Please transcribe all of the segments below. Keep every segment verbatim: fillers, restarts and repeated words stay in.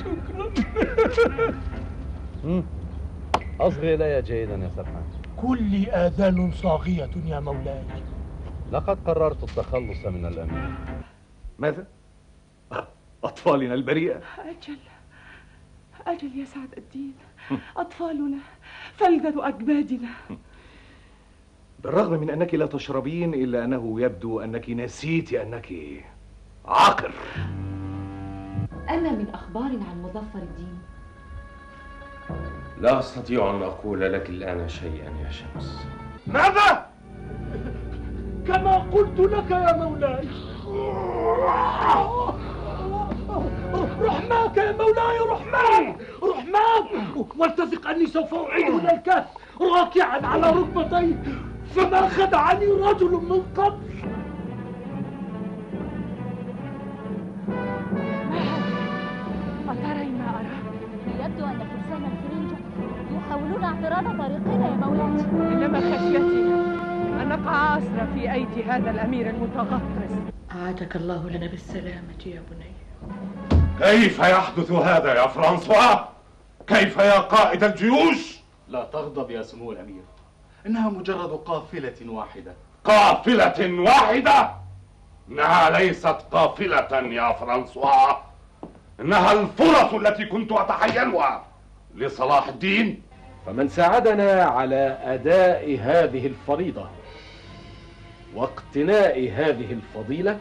شكرا. أصغي إلي جيدا يا سرحان. كل آذان صاغية يا مولاي. لقد قررت التخلص من الأمير. ماذا؟ أطفالنا البريئة. أجل أجل يا سعد الدين، أطفالنا فلذة أجبادنا. بالرغم من أنك لا تشربين إلا أنه يبدو أنك نسيت أنك عاقر. أنا من أخبار عن مظفر الدين؟ لا أستطيع أن أقول لك الآن شيئا يا شمس. ماذا؟ كما قلت لك يا مولاي. رحماك يا مولاي، رحماك رحماك، والتثق أني سوف أعيد إلى الكهف راكعا على ركبتي، فما خدعني رجل من قبل. ما ترى ما أرى؟ يبدو أن فرسان الفرنجة يحاولون اعتراض طريقنا يا مولاي. إنما خشيتي أن نقع أسرى في أيدي هذا الأمير المتغطرس. أعادك الله لنا بالسلامة يا بني. كيف يحدث هذا يا فرانسوا؟ كيف يا قائد الجيوش؟ لا تغضب يا سمو الأمير، إنها مجرد قافلة واحدة. قافلة واحدة؟ إنها ليست قافلة يا فرانسوا، إنها الفرص التي كنت أتحيلها لصلاح الدين. فمن ساعدنا على أداء هذه الفريضة واقتناء هذه الفضيلة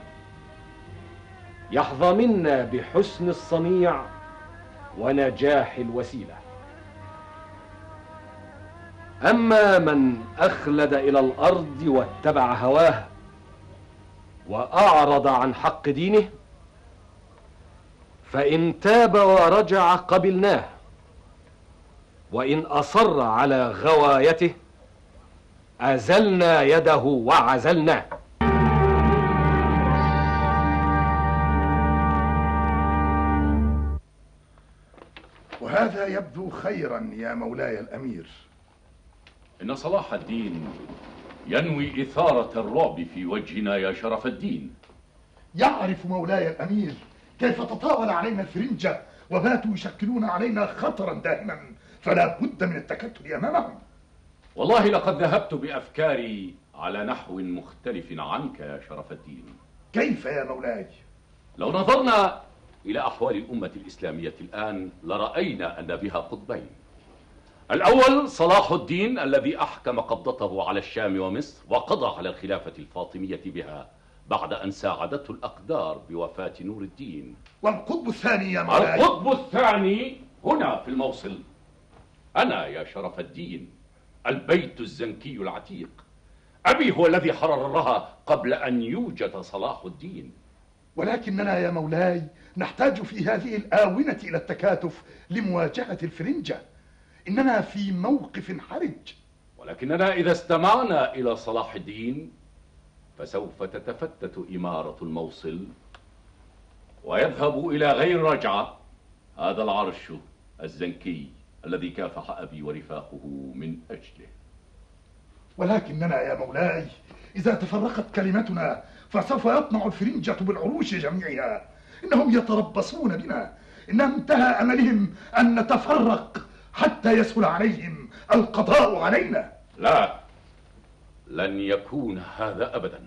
يحظى منا بحسن الصنيع ونجاح الوسيلة. أما من أخلد إلى الأرض واتبع هواه وأعرض عن حق دينه فإن تاب ورجع قبلناه، وإن أصر على غوايته أزلنا يده وعزلناه. وهذا يبدو خيرا يا مولاي الأمير. إن صلاح الدين ينوي إثارة الرعب في وجهنا يا شرف الدين. يعرف مولاي الأمير كيف تطاول علينا الفرنجة وباتوا يشكلون علينا خطرا دائما، فلا بد من التكتل أمامهم. والله لقد ذهبت بأفكاري على نحو مختلف عنك يا شرف الدين. كيف يا مولاي؟ لو نظرنا إلى أحوال الأمة الإسلامية الآن لرأينا أن بها قطبين. الأول صلاح الدين الذي أحكم قبضته على الشام ومصر وقضى على الخلافة الفاطمية بها بعد أن ساعدته الأقدار بوفاة نور الدين. والقطب الثاني يا مولاي؟ القطب الثاني هنا في الموصل، أنا يا شرف الدين، البيت الزنكي العتيق. أبي هو الذي حررها قبل أن يوجد صلاح الدين. ولكننا يا مولاي نحتاج في هذه الآونة إلى التكاتف لمواجهة الفرنجة، إننا في موقف حرج. ولكننا إذا استمعنا إلى صلاح الدين فسوف تتفتت إمارة الموصل ويذهب إلى غير رجعة هذا العرش الزنكي الذي كافح أبي ورفاقه من أجله. ولكننا يا مولاي إذا تفرقت كلمتنا فسوف يطمع الفرنجة بالعروش جميعها. إنهم يتربصون بنا، إنهم انتهى أملهم أن نتفرق حتى يسهل عليهم القضاء علينا. لا، لن يكون هذا أبدا.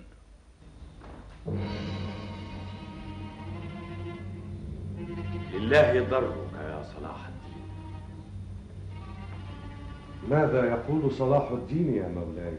لله ضرك يا صلاح الدين. ماذا يقول صلاح الدين يا مولاي؟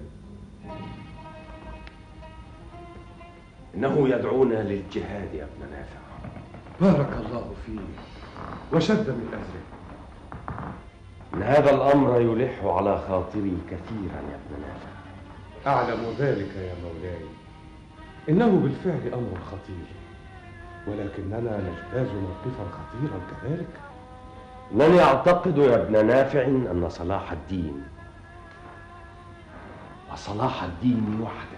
إنه يدعونا للجهاد يا ابن نافع. بارك الله فيه وشد من أجره. إن هذا الأمر يلح على خاطري كثيرا يا ابن نافع. أعلم ذلك يا مولاي، إنه بالفعل أمر خطير، ولكننا نجتاز موقفا خطيرا كذلك. إنني أعتقد يا ابن نافع أن صلاح الدين وصلاح الدين وحده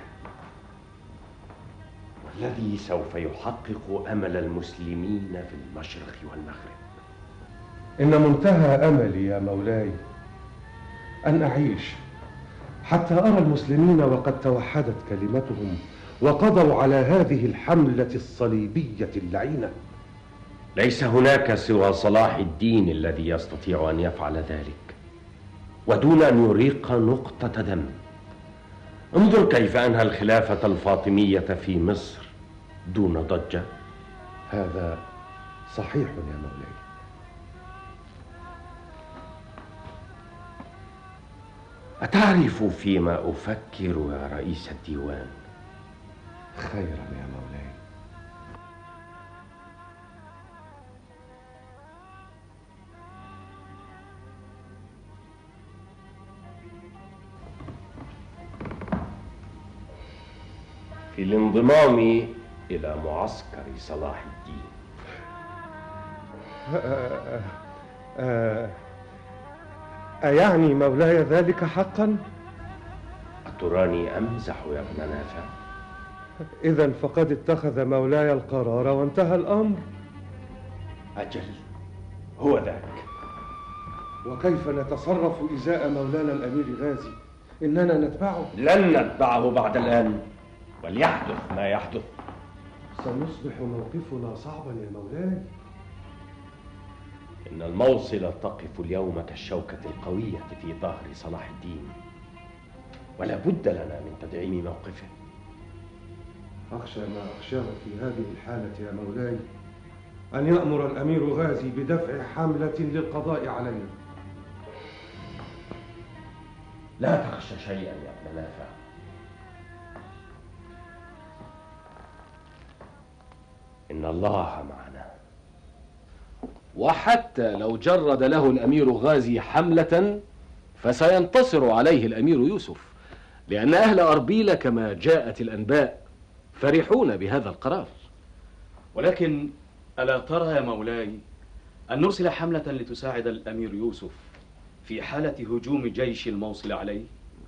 والذي سوف يحقق أمل المسلمين في المشرق والمغرب. إن منتهى أملي يا مولاي أن أعيش حتى أرى المسلمين وقد توحدت كلمتهم وقضوا على هذه الحملة الصليبية اللعينة. ليس هناك سوى صلاح الدين الذي يستطيع أن يفعل ذلك، ودون أن يريق نقطة دم. انظر كيف أنهى الخلافة الفاطمية في مصر دون ضجة. هذا صحيح يا مولاي. أتعرف فيما أفكر يا رئيس الديوان؟ خيرا يا مولاي. في الانضمام إلى معسكر صلاح الدين. أ- أ- أ- أيعني مولاي ذلك حقا؟ أتراني أمزح يا ابن نافع؟ إذا فقد اتخذ مولاي القرار وانتهى الأمر. أجل، هو ذاك. وكيف نتصرف إزاء مولانا الأمير غازي؟ إننا نتبعه؟ لن نتبعه بعد الآن، وليحدث ما يحدث. سيصبح موقفنا صعبا يا مولاي. إن الموصل تقف اليوم كالشوكة القوية في ظهر صلاح الدين، ولا بد لنا من تدعيم موقفه. أخشى ما أخشاه في هذه الحالة يا مولاي أن يأمر الأمير غازي بدفع حملة للقضاء علينا. لا تخشى شيئا يا ابن نافع. إن الله معنا. وحتى لو جرد له الأمير غازي حملة فسينتصر عليه الأمير يوسف، لأن أهل أربيل كما جاءت الأنباء فرحون بهذا القرار. ولكن ألا ترى يا مولاي أن نرسل حملة لتساعد الأمير يوسف في حالة هجوم جيش الموصل عليه؟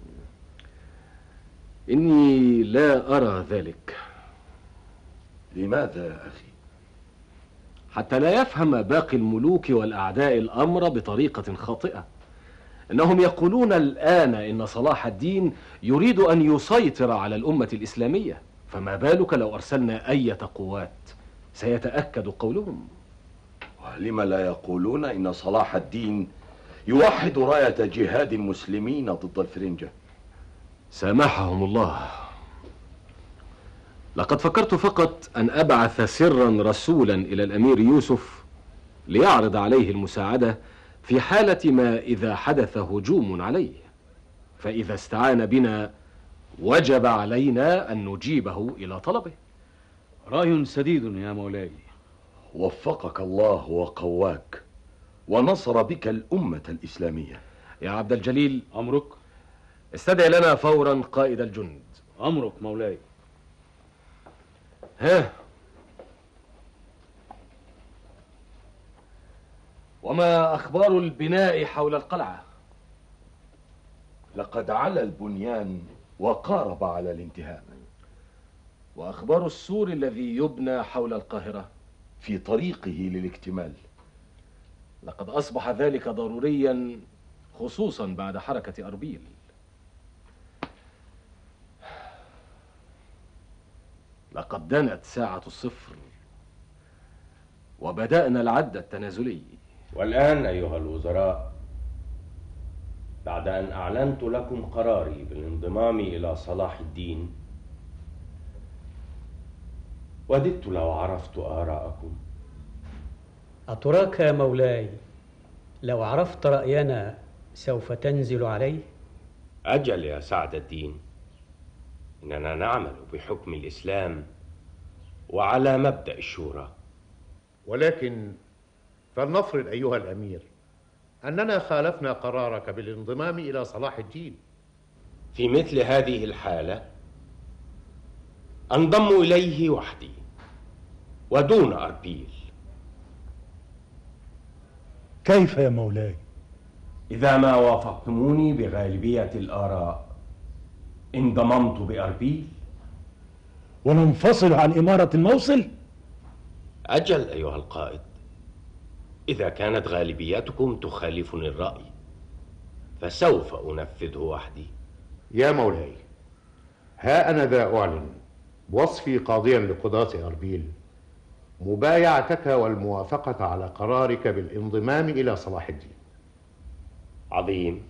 إني لا أرى ذلك. لماذا يا أخي؟ حتى لا يفهم باقي الملوك والأعداء الأمر بطريقة خاطئة. إنهم يقولون الآن إن صلاح الدين يريد أن يسيطر على الأمة الإسلامية، فما بالك لو أرسلنا أية قوات؟ سيتأكد قولهم. ولم لا يقولون إن صلاح الدين يوحد راية جهاد المسلمين ضد الفرنجة؟ سامحهم الله. لقد فكرت فقط أن أبعث سرا رسولا إلى الأمير يوسف ليعرض عليه المساعدة في حالة ما إذا حدث هجوم عليه، فإذا استعان بنا وجب علينا أن نجيبه إلى طلبه. رأي سديد يا مولاي. وفقك الله وقواك ونصر بك الأمة الإسلامية. يا عبد الجليل، أمرك. استدعي لنا فورا قائد الجند. أمرك مولاي. ها، وما أخبار البناء حول القلعة؟ لقد علا البنيان وقارب على الانتهاء. وأخبار السور الذي يبنى حول القاهرة؟ في طريقه للاكتمال. لقد أصبح ذلك ضروريا، خصوصا بعد حركة أربيل. لقد دنت ساعة الصفر وبدأنا العد التنازلي. والآن أيها الوزراء، بعد أن أعلنت لكم قراري بالانضمام إلى صلاح الدين، وددت لو عرفت آراءكم. أتراك يا مولاي لو عرفت رأينا سوف تنزل عليه؟ أجل يا سعد الدين، إننا نعمل بحكم الإسلام وعلى مبدأ الشورى. ولكن فلنفرض أيها الأمير أننا خالفنا قرارك بالانضمام إلى صلاح الدين. في مثل هذه الحالة أنضم إليه وحدي ودون أربيل. كيف يا مولاي؟ إذا ما وافقتموني بغالبية الآراء انضممت بأربيل. وننفصل عن إمارة الموصل؟ أجل أيها القائد، إذا كانت غالبيتكم تخالفني الرأي فسوف أنفذه وحدي. يا مولاي، ها أنا ذا أعلن بوصفي قاضيا لقضاة أربيل مبايعتك والموافقة على قرارك بالانضمام إلى صلاح الدين. عظيم.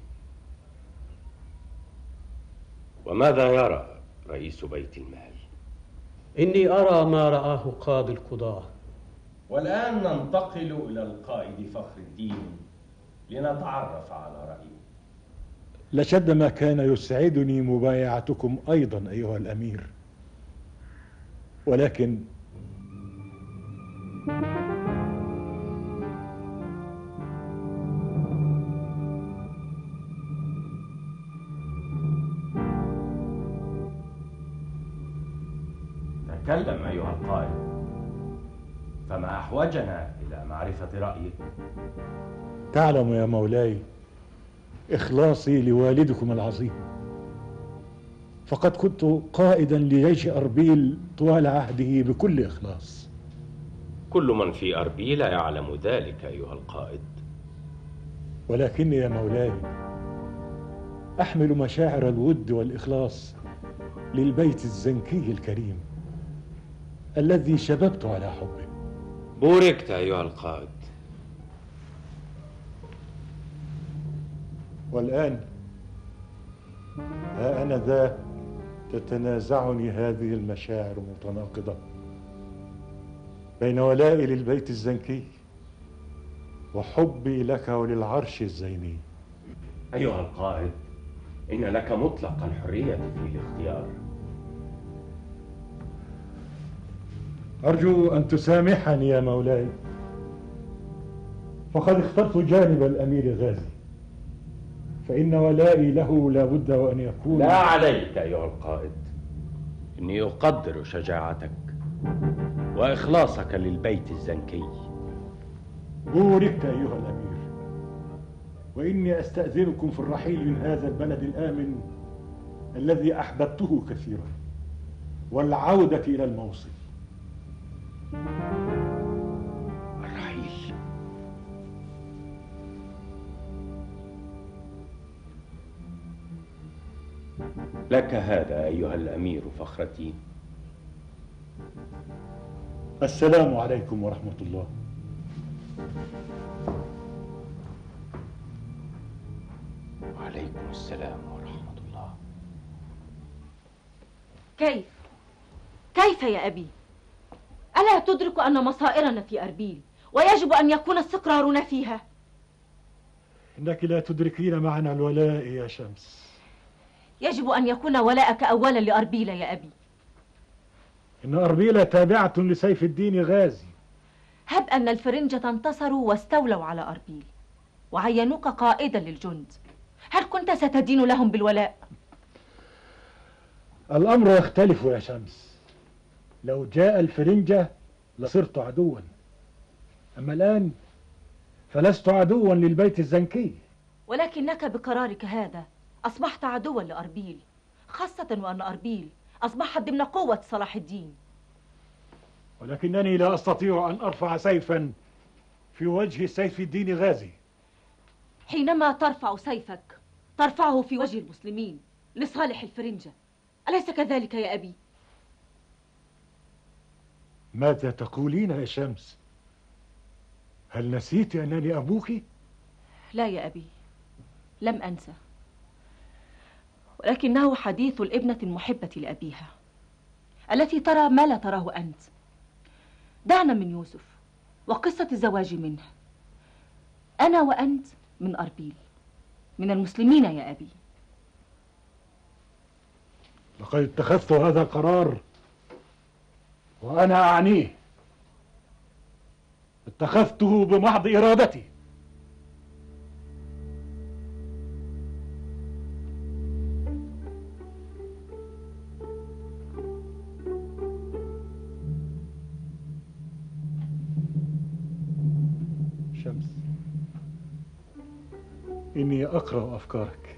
وماذا يرى رئيس بيت المال؟ إني أرى ما رآه قاضي القضاة. والآن ننتقل إلى القائد فخر الدين لنتعرف على رأيه. لشد ما كان يسعدني مبايعتكم أيضا أيها الأمير، ولكن تكلم أيها القائد، فما أحوجنا إلى معرفة رأيك؟ تعلم يا مولاي إخلاصي لوالدكم العظيم، فقد كنت قائدا لجيش أربيل طوال عهده بكل إخلاص. كل من في أربيل يعلم ذلك أيها القائد. ولكني يا مولاي أحمل مشاعر الود والإخلاص للبيت الزنكي الكريم الذي شببت على حبه. بوركت أيها القائد. والآن ها أنا ذا تتنازعني هذه المشاعر المتناقضة بين ولائي للبيت الزنكي وحبي لك وللعرش الزيني. أيها القائد، إن لك مطلق الحرية في الاختيار. أرجو أن تسامحني يا مولاي، فقد اخترت جانب الأمير غازي، فإن ولائي له لا بد وأن يكون. لا عليك أيها القائد، إني أقدر شجاعتك وإخلاصك للبيت الزنكي. بوركت أيها الأمير، وإني أستأذنكم في الرحيل من هذا البلد الآمن الذي أحببته كثيرا والعودة إلى الموصل. الرحيل. لك هذا أيها الأمير فخر الدين. السلام عليكم ورحمة الله. وعليكم السلام ورحمة الله. كيف؟ كيف يا أبي؟ ألا تدرك أن مصائرنا في أربيل ويجب أن يكون استقرارنا فيها؟ إنك لا تدركين معنى الولاء يا شمس. يجب أن يكون ولاءك أولا لأربيل يا أبي. إن أربيل تابعة لسيف الدين غازي. هب أن الفرنجة انتصروا واستولوا على أربيل وعينوك قائدا للجند، هل كنت ستدين لهم بالولاء؟ الأمر يختلف يا شمس. لو جاء الفرنجة لصرت عدوا، أما الآن فلست عدوا للبيت الزنكي. ولكنك بقرارك هذا أصبحت عدوا لأربيل، خاصة وأن أربيل أصبحت ضمن قوة صلاح الدين. ولكنني لا أستطيع أن أرفع سيفا في وجه سيف الدين غازي. حينما ترفع سيفك ترفعه في وجه المسلمين لصالح الفرنجة، أليس كذلك يا أبي؟ ماذا تقولين يا شمس؟ هل نسيت أنني أبوك؟ لا يا أبي، لم أنسى، ولكنه حديث الابنة المحبة لأبيها التي ترى ما لا تراه أنت. دعنا من يوسف وقصة الزواج منه. أنا وأنت من أربيل، من المسلمين يا أبي. لقد اتخذت هذا القرار وأنا أعنيه، اتخذته بمحض إرادتي. شمس، إني أقرأ أفكارك.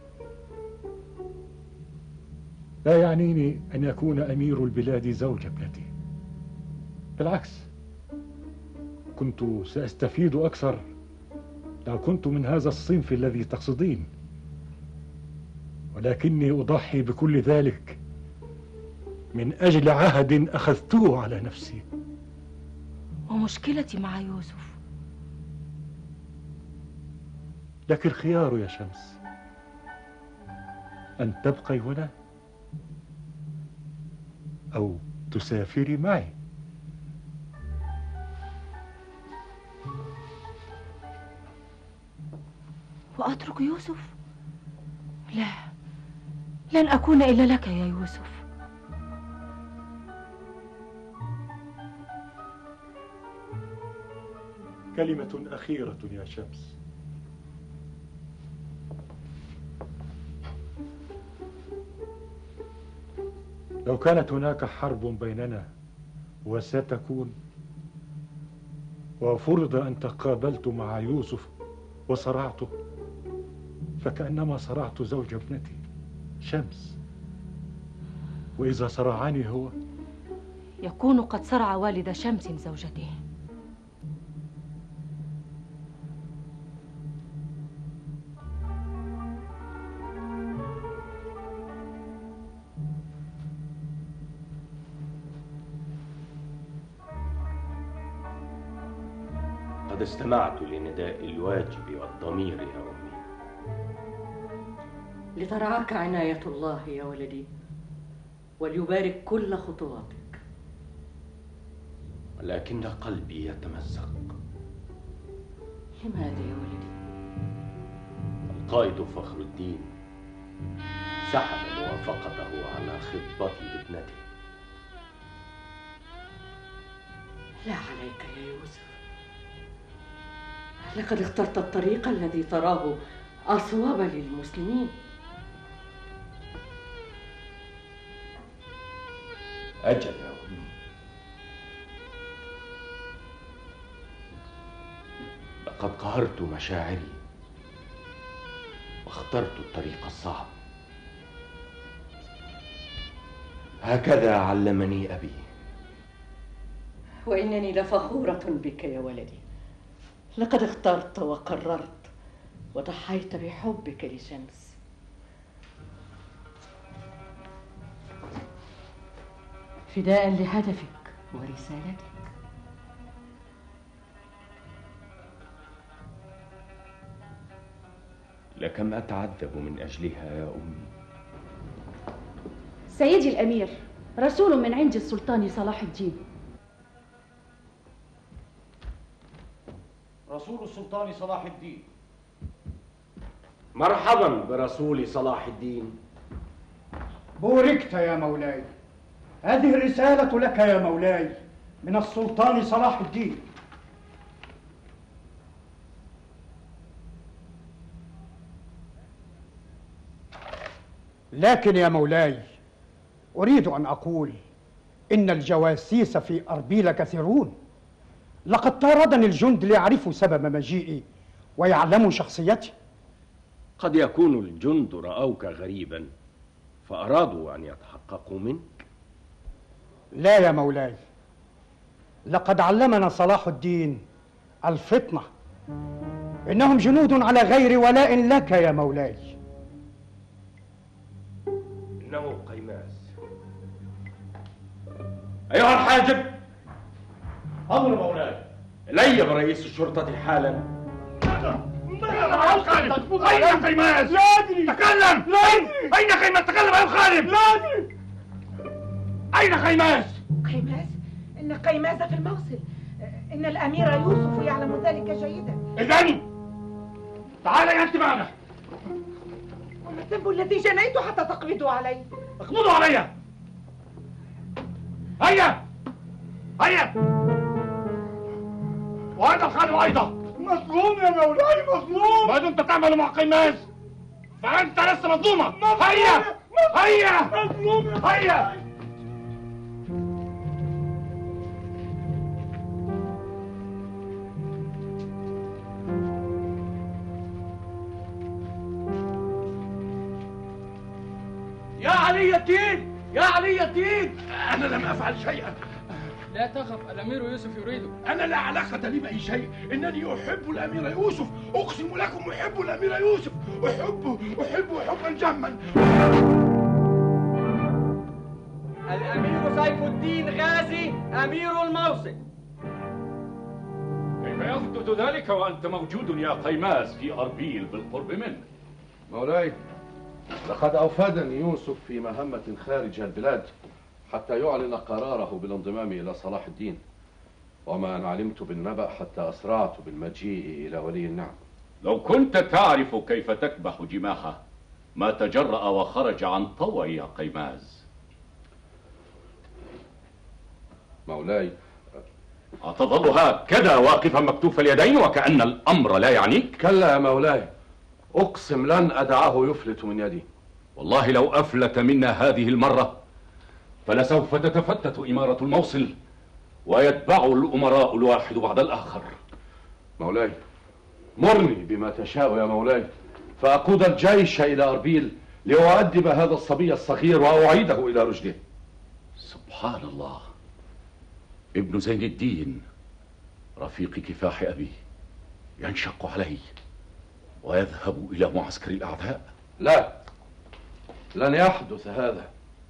لا يعنيني أن يكون أمير البلاد زوج ابنتي، بالعكس، كنت سأستفيد أكثر لو كنت من هذا الصنف الذي تقصدين، ولكني أضحي بكل ذلك من أجل عهد أخذته على نفسي. مشكلتي مع يوسف. لك الخيار يا شمس، أن تبقي هنا أو تسافري معي. وأترك يوسف؟ لا، لن أكون إلا لك يا يوسف. كلمة أخيرة يا شمس. لو كانت هناك حرب بيننا وستكون، وفرض أن تقابلت مع يوسف وصرعته، فكأنما صرعت زوج ابنتي شمس، وإذا صرعني هو يكون قد صرع والد شمس زوجته. قد استمعت لنداء الواجب والضمير يا أمي. لترعاك عناية الله يا ولدي، وليبارك كل خطواتك. ولكن قلبي يتمزق. لماذا يا ولدي؟ القائد فخر الدين سحب موافقته على خطبتي لابنته. لا عليك يا يوسف، لقد اخترت الطريق الذي تراه أصوب للمسلمين. أجل يا أمي، لقد قهرت مشاعري واخترت الطريق الصعب. هكذا علمني أبي. وإنني لفخورة بك يا ولدي، لقد اخترت وقررت وضحيت بحبك لشمس. فداء لهدفك ورسالتك. لكم أتعذب من أجلها يا أمي. سيدي الأمير، رسول من عند السلطان صلاح الدين. رسول السلطان صلاح الدين. مرحبا برسول صلاح الدين. بوركت يا مولاي. هذه الرسالة لك يا مولاي من السلطان صلاح الدين. لكن يا مولاي، أريد أن أقول إن الجواسيس في أربيل كثيرون. لقد طاردني الجند ليعرفوا سبب مجيئي ويعلموا شخصيتي. قد يكون الجند رأوك غريبا فأرادوا أن يتحققوا منك. لا يا مولاي، لقد علمنا صلاح الدين الفطنة. إنهم جنود على غير ولاء لك يا مولاي. إنه قيماز. أيها الحاجب. أمر مولاي. إلي برئيس الشرطة حالا. أين قيماز؟ لا أدري. تكلم. لا أدري. أين قيماز؟ تكلم أيها الخادم. لا أدري. أين قيماز؟ قيماز؟ إن قيماز في الموصل. إن الأمير يوسف يعلم ذلك جيدا. إذن تعالي أنت معنا. وما الذنب الذي جنيت حتى تقبضوا علي؟ اقبضوا علي. هيا هيا. وهذا الخادم أيضا مظلوم يا مولاي، مظلوم. ما دمت تعمل مع قيماز فأنت لست مظلوما. هيا هيا مظلوم. هيا. يا علي الدين، يا علي الدين، أنا لم أفعل شيئا. لا تخف، الأمير يوسف يريدك. أنا لا علاقة لي بأي شيء، إنني أحب الأمير يوسف، أقسم لكم أحب الأمير يوسف، أحبه أحبه حبا جما. الأمير سيف الدين غازي أمير الموصل. يحدث ذلك وأنت موجود يا قيماز في أربيل بالقرب منك؟ مولاي، لقد أوفدني يوسف في مهمة خارج البلاد حتى يعلن قراره بالانضمام إلى صلاح الدين، وما أن علمت بالنبأ حتى أسرعت بالمجيء إلى ولي النعم. لو كنت تعرف كيف تكبح جماحه ما تجرأ وخرج عن طوعي يا قيماز. مولاي، أتظل هكذا واقفا مكتوف اليدين وكأن الأمر لا يعنيك؟ كلا يا مولاي، أقسم لن أدعه يفلت من يدي. والله لو أفلت منا هذه المرة فلسوف تتفتت إمارة الموصل ويتبع الأمراء الواحد بعد الآخر. مولاي، مرني بما تشاء يا مولاي، فأقود الجيش إلى أربيل لأؤدب هذا الصبي الصغير وأعيده إلى رشده. سبحان الله، ابن زين الدين رفيق كفاح أبي ينشق عليه ويذهب إلى معسكر الأعداء. لا، لن يحدث هذا،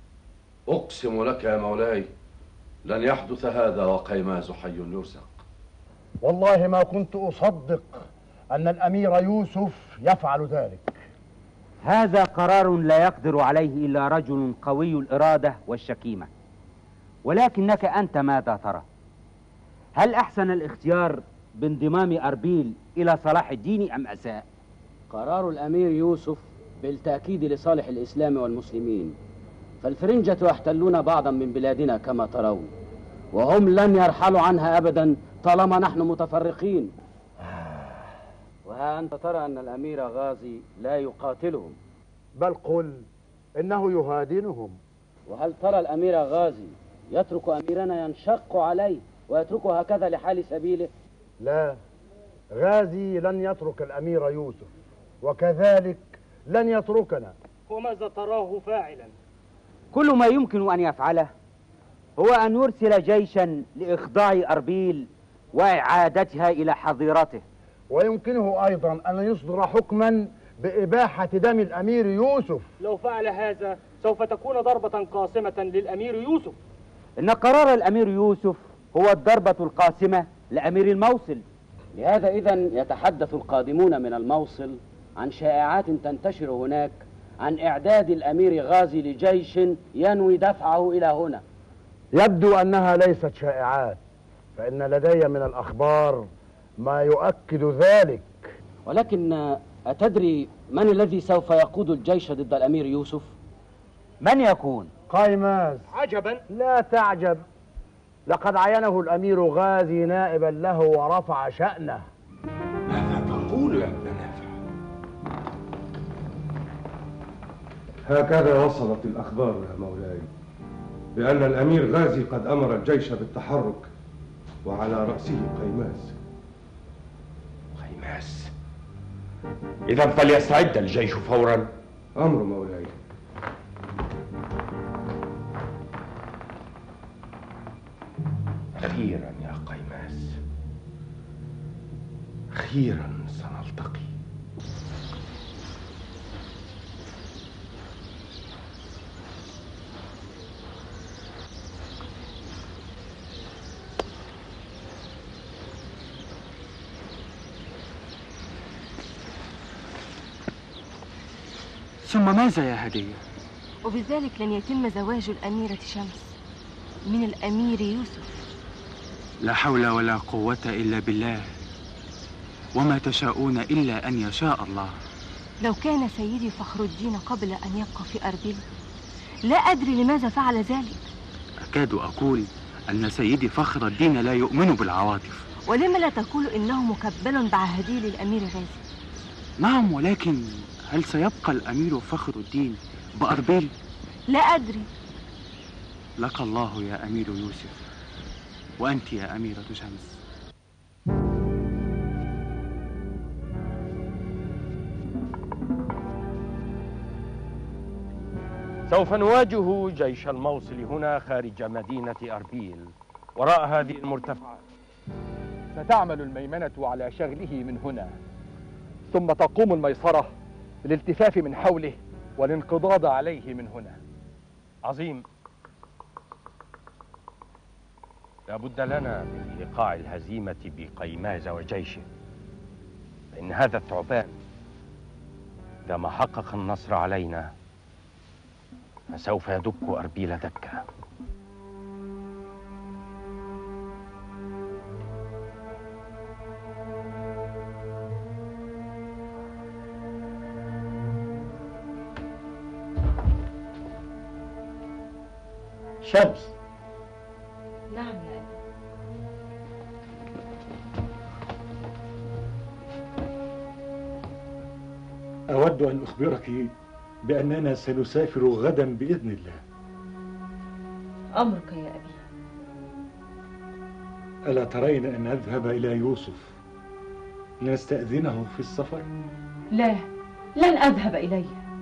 أقسم لك يا مولاي لن يحدث هذا وقيماز حي يرزق. والله ما كنت أصدق أن الأمير يوسف يفعل ذلك. هذا قرار لا يقدر عليه إلا رجل قوي الإرادة والشكيمة، ولكنك أنت ماذا ترى؟ هل أحسن الاختيار بانضمام أربيل إلى صلاح الدين أم أساء؟ قرار الأمير يوسف بالتأكيد لصالح الإسلام والمسلمين، فالفرنجة يحتلون بعضا من بلادنا كما ترون، وهم لن يرحلوا عنها أبدا طالما نحن متفرقين. وها أنت ترى أن الأمير غازي لا يقاتلهم، بل قل إنه يهادنهم. وهل ترى الأمير غازي يترك أميرنا ينشق عليه ويتركه هكذا لحال سبيله؟ لا، غازي لن يترك الأمير يوسف، وكذلك لن يتركنا. وماذا تراه فاعلا؟ كل ما يمكن أن يفعله هو أن يرسل جيشا لإخضاع أربيل وإعادتها إلى حظيرته، ويمكنه أيضا أن يصدر حكما بإباحة دم الأمير يوسف. لو فعل هذا سوف تكون ضربة قاسمة للأمير يوسف. إن قرار الأمير يوسف هو الضربة القاسمة لأمير الموصل. لهذا إذن يتحدث القادمون من الموصل عن شائعات تنتشر هناك عن إعداد الأمير غازي لجيش ينوي دفعه إلى هنا. يبدو أنها ليست شائعات، فإن لدي من الأخبار ما يؤكد ذلك. ولكن أتدري من الذي سوف يقود الجيش ضد الأمير يوسف؟ من يكون؟ قيماز. عجبا. لا تعجب، لقد عينه الأمير غازي نائبا له ورفع شأنه. ماذا تقول يا ابن نافع؟ هكذا وصلت الأخبار يا مولاي، بأن الأمير غازي قد أمر الجيش بالتحرك وعلى رأسه قيماز. قيماز؟ إذا فليستعد الجيش فورا. أمر مولاي. أخيرا يا قيماز، أخيرا سنلتقي. ثم ماذا يا هدية؟ وبذلك لن يتم زواج الأميرة شمس من الأمير يوسف. لا حول ولا قوة إلا بالله، وما تشاءون إلا أن يشاء الله. لو كان سيدي فخر الدين قبل أن يبقى في أربيل لا أدري لماذا فعل ذلك. أكاد أقول أن سيدي فخر الدين لا يؤمن بالعواطف. ولما لا تقول إنه مكبل بعهدي للأمير غازي؟ نعم، ولكن هل سيبقى الأمير فخر الدين بأربيل؟ لا أدري. لك الله يا أمير يوسف، وأنت يا أميرة شمس. سوف نواجه جيش الموصل هنا خارج مدينة أربيل وراء هذه المرتفعات. ستعمل الميمنة على شغله من هنا، ثم تقوم الميسرة بالالتفاف من حوله والانقضاض عليه من هنا. عظيم. لابد لنا من إيقاع الهزيمة بقيماز وجيشه، فإن هذا الثعبان إذا ما حقق النصر علينا فسوف يدك أربيل دكة. شمس. نعم يا أبي. أود أن أخبرك بأننا سنسافر غدا بإذن الله. أمرك يا أبي. ألا ترين أن نذهب إلى يوسف لنستأذنه في السفر؟ لا، لن أذهب إليه.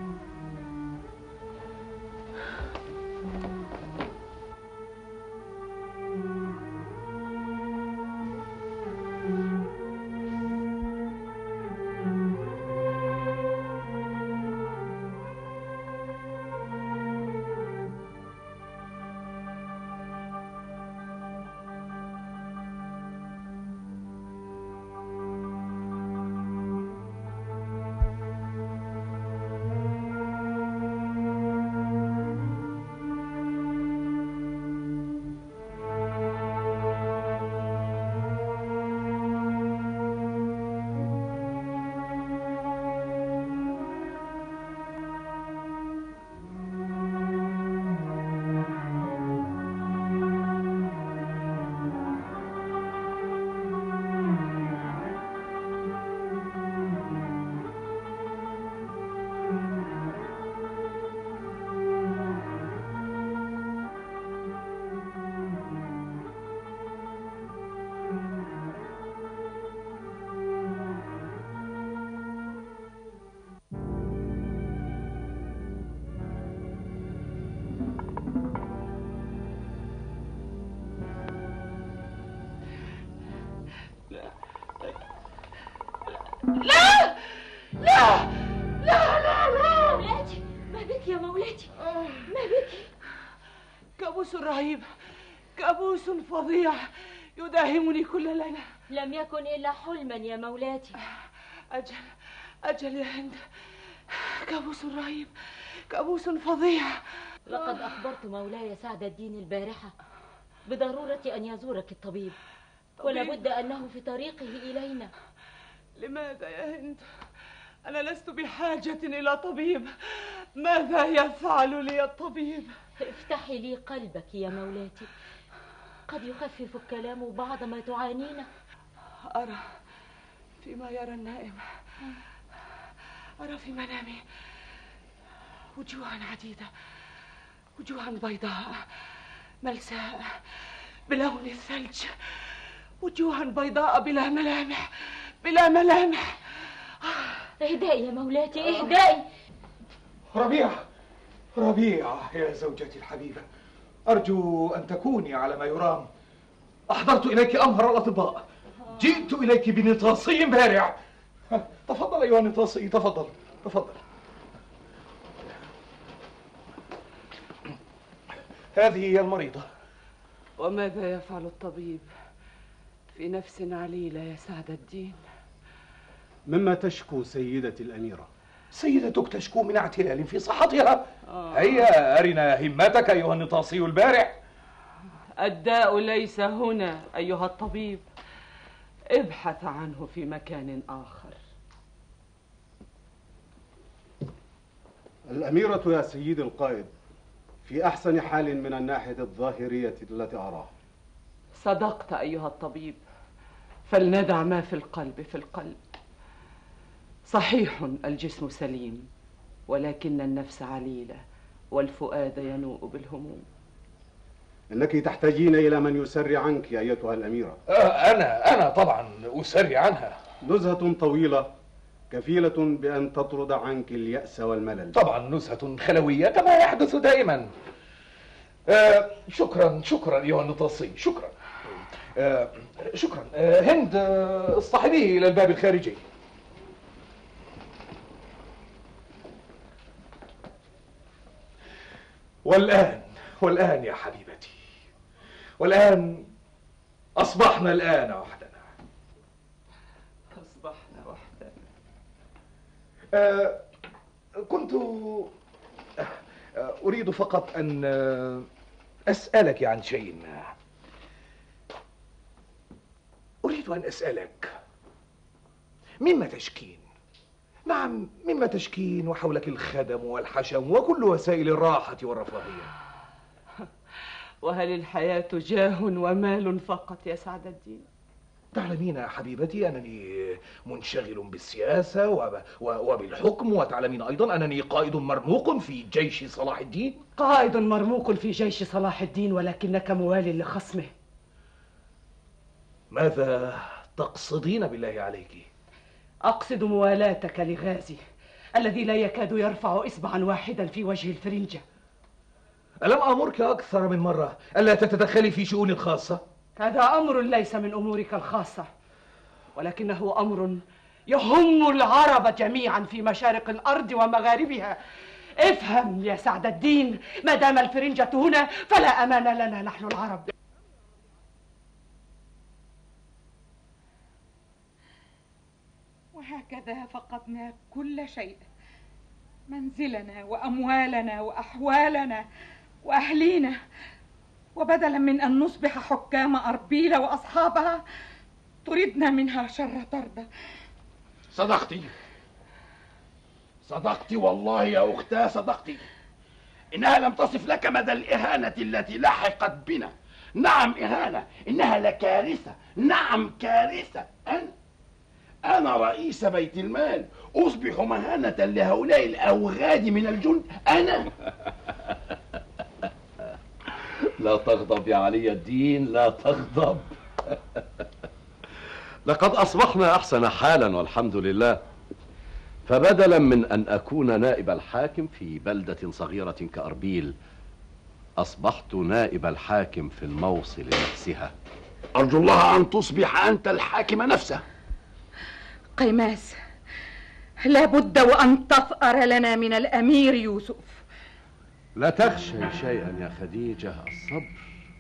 لا لا لا لا لا مولاتي، ما بك يا مولاتي؟ ما بك؟ كابوس رهيب، كابوس فظيع يداهمني كل ليلة. لم يكن إلا حلما يا مولاتي. أجل أجل يا هند، كابوس رهيب، كابوس فظيع. لقد أخبرت مولاي سعد الدين البارحة بضرورة أن يزورك الطبيب، ولا بد أنه في طريقه إلينا. لماذا يا هند؟ أنا لست بحاجة إلى طبيب. ماذا يفعل لي الطبيب؟ افتحي لي قلبك يا مولاتي، قد يخفف الكلام بعض ما تعانينه. أرى فيما يرى النائم، أرى في منامي وجوها عديدة، وجوها بيضاء ملساء بلون الثلج، وجوها بيضاء بلا ملامح، بلا ملامح. اهدئي يا مولاتي، اهدئي. ربيع، ربيع يا زوجتي الحبيبة، أرجو أن تكوني على ما يرام. أحضرت إليك أمهر الأطباء، جئت إليك بنطاسي بارع. تفضل أيها النطاسي، تفضل تفضل. هذه هي المريضة. وماذا يفعل الطبيب في نفس عليلة يا سعد الدين؟ مما تشكو سيدتي الأميرة؟ سيدتك تشكو من اعتلال في صحتها. آه. هيا أرنا همتك أيها النطاسي البارع. الداء ليس هنا أيها الطبيب، ابحث عنه في مكان آخر. الأميرة يا سيدي القائد في أحسن حال من الناحية الظاهرية التي أراها. صدقت أيها الطبيب، فلندع ما في القلب في القلب. صحيح الجسم سليم، ولكن النفس عليلة والفؤاد ينوء بالهموم. إنك تحتاجين إلى من يسري عنك أيتها الأميرة. آه أنا أنا طبعا أسري عنها. نزهة طويلة كفيلة بأن تطرد عنك اليأس والملل. طبعا نزهة خلوية كما يحدث دائما. آه شكرا شكرا أيها النطاسي، شكرا. آه شكرا. آه هند، آه اصطحبيه إلى الباب الخارجي. والآن والآن يا حبيبتي، والآن أصبحنا الآن وحدنا. أصبحنا وحدنا. آه كنت أريد فقط أن أسألك عن شيء ما. أريد أن أسألك مما تشكين؟ نعم، مما تشكين وحولك الخدم والحشم وكل وسائل الراحة والرفاهية. وهل الحياة جاه ومال فقط يا سعد الدين؟ تعلمين يا حبيبتي أنني منشغل بالسياسة وب... وبالحكم، وتعلمين أيضا أنني قائد مرموق في جيش صلاح الدين. قائد مرموق في جيش صلاح الدين ولكنك موال لخصمه. ماذا تقصدين بالله عليك؟ أقصد موالاتك لغازي الذي لا يكاد يرفع إصبعا واحدا في وجه الفرنجة. ألم أمرك أكثر من مرة ألا تتدخلي في شؤون خاصة؟ هذا أمر ليس من أمورك الخاصة، ولكنه أمر يهم العرب جميعا في مشارق الأرض ومغاربها. افهم يا سعد الدين، ما دام الفرنجة هنا فلا أمان لنا نحن العرب. وهكذا فقدنا كل شيء، منزلنا وأموالنا وأحوالنا وأهلينا، وبدلا من أن نصبح حكام أربيل وأصحابها طردنا منها شر طردة. صدقتي صدقتي والله يا أختاه، صدقتي. إنها لم تصف لك مدى الإهانة التي لحقت بنا. نعم إهانة، إنها لكارثة، نعم كارثة. أنا أنا رئيس بيت المال أصبح مهانة لهؤلاء الأوغاد من الجند. أنا لا تغضب يا علي الدين، لا تغضب. لقد أصبحنا أحسن حالا والحمد لله. فبدلا من أن أكون نائب الحاكم في بلدة صغيرة كأربيل، أصبحت نائب الحاكم في الموصل نفسها. أرجو الله أن تصبح أنت الحاكم نفسه. قيماز، لابد وأن تثأر لنا من الأمير يوسف. لا تخشي شيئا يا خديجة، الصبر.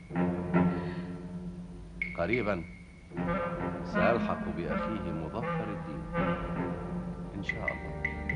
قريبا سألحق بأخيه مظفر الدين إن شاء الله.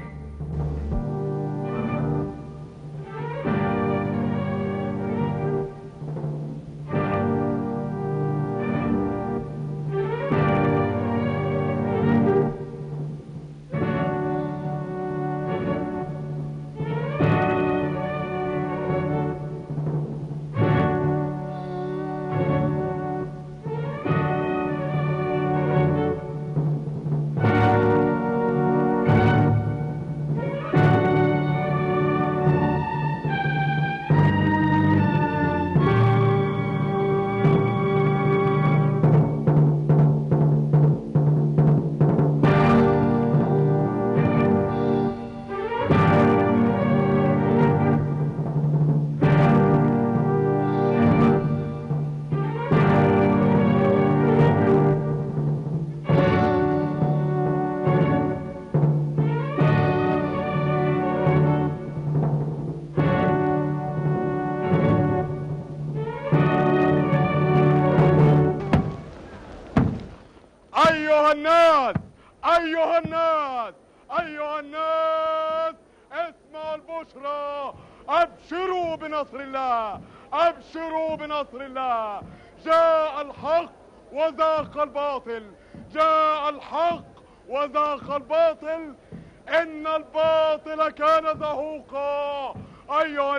أيها الناس أيها الناس أيها الناس، اسمعوا البشرى، أبشروا بنصر الله، أبشروا بنصر الله. جاء الحق وزاق الباطل، جاء الحق وزاق الباطل، إن الباطل كان زهوقا. أيها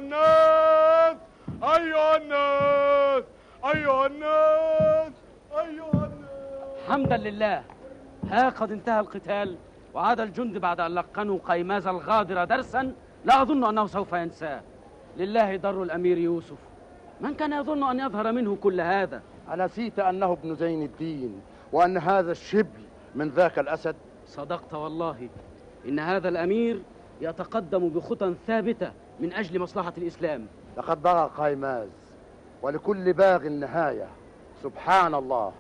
الناس أيها الناس أيها الناس أيها الناس. حمدا لله، ها قد انتهى القتال، وعاد الجند بعد أن لقنوا قيماز الغادر درسا لا أظن أنه سوف ينساه. لله در الأمير يوسف، من كان يظن أن يظهر منه كل هذا؟ أنسيت أنه ابن زين الدين وأن هذا الشبل من ذاك الأسد؟ صدقت والله، إن هذا الأمير يتقدم بخطى ثابتة من أجل مصلحة الإسلام. لقد بغى قيماز، ولكل باغ نهاية. سبحان الله.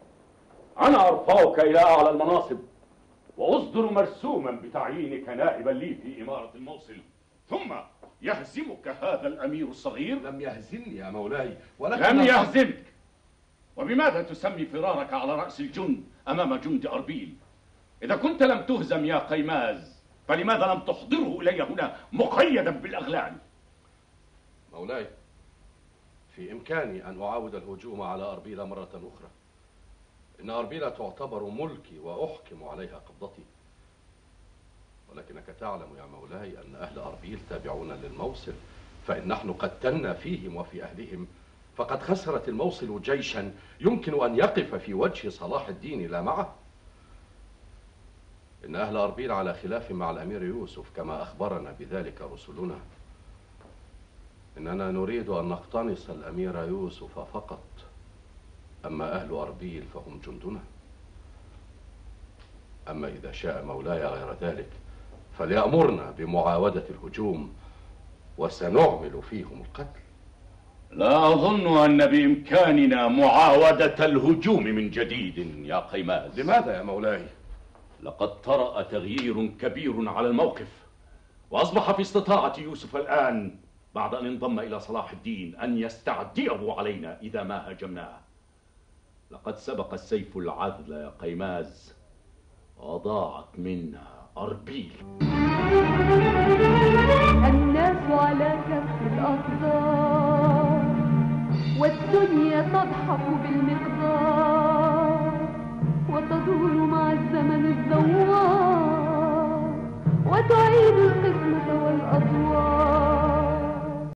أنا أرفعك إلى أعلى المناصب، وأصدر مرسوما بتعيينك نائبا لي في إمارة الموصل، ثم يهزمك هذا الأمير الصغير. لم يهزمني يا مولاي، ولكن لم يهزمك، وبماذا تسمي فرارك على رأس الجند أمام جند أربيل؟ إذا كنت لم تهزم يا قيماز فلماذا لم تحضره إلي هنا مقيدا بالأغلال؟ مولاي، في إمكاني أن أعاود الهجوم على أربيل مرة أخرى. إن أربيل تعتبر ملكي وأحكم عليها قبضتي، ولكنك تعلم يا مولاي أن أهل أربيل تابعون للموصل، فإن نحن قتلنا فيهم وفي أهلهم، فقد خسرت الموصل جيشا يمكن أن يقف في وجه صلاح الدين لا معه. إن أهل أربيل على خلاف مع الأمير يوسف كما أخبرنا بذلك رسلنا. إننا نريد أن نقتنص الأمير يوسف فقط، أما أهل أربيل فهم جندنا. أما إذا شاء مولاي غير ذلك فليأمرنا بمعاودة الهجوم وسنعمل فيهم القتل. لا أظن أن بإمكاننا معاودة الهجوم من جديد يا قيماز. لماذا يا مولاي؟ لقد طرأ تغيير كبير على الموقف، وأصبح في استطاعة يوسف الآن بعد أن انضم إلى صلاح الدين أن يستعديه علينا إذا ما هاجمناه. لقد سبق السيف العذل يا قيماز وضاعت منا أربيل. الناس على كف الأقدار والدنيا تضحك بالمقدار.